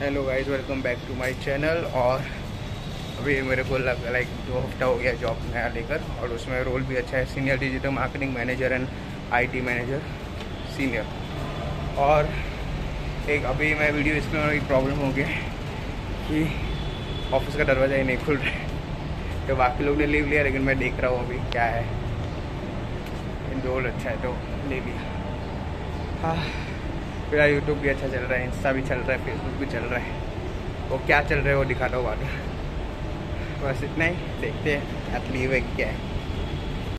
Hello guys, welcome back to my channel. और अभी मेरे को लाइक 2 हफ्ता हो गया जॉब नया लेकर, और उसमें रोल भी अच्छा है, senior digital marketing manager and IT manager senior. और एक अभी मैं वीडियो इसमें एक प्रॉब्लम हो गया कि ऑफिस का दरवाज़ा ही नहीं खुल रहा है। तो बाकी लोग ने लीव लिया, लेकिन मैं देख रहा हूँ अभी क्या है। रोल अच्छा है तो ले लिया। हाँ, मेरा यूट्यूब भी अच्छा चल रहा है, इंस्टा भी चल रहा है, फेसबुक भी चल रहा है। वो क्या चल रहा है वो दिखाता हूँ बाद में। बस इतना ही, देखते हैं लीव है क्या है।